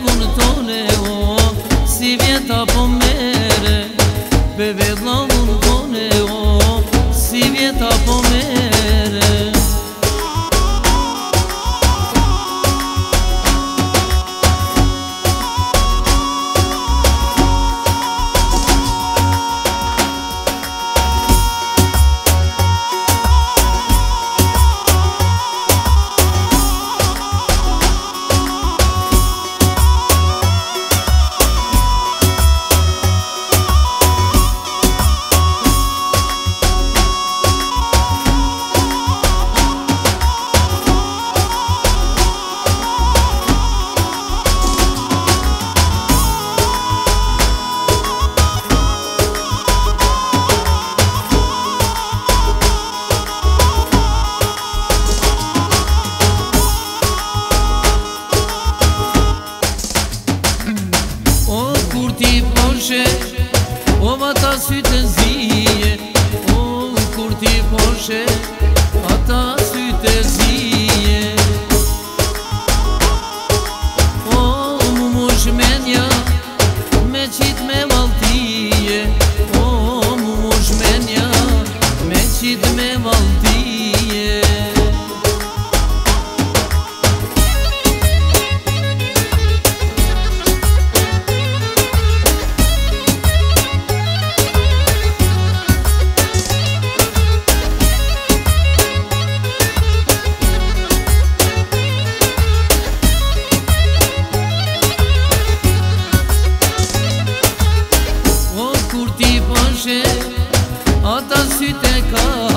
vëllavun tone o, si vjeta po mere. Pe vëllavun tone o, si vjeta po mere. O ata sytë zije, o kur ti poshe, ata sytë zije. O mu mush menja, me qit me valtije. O mu mush menja, me qit me valtije. Ata sytë ka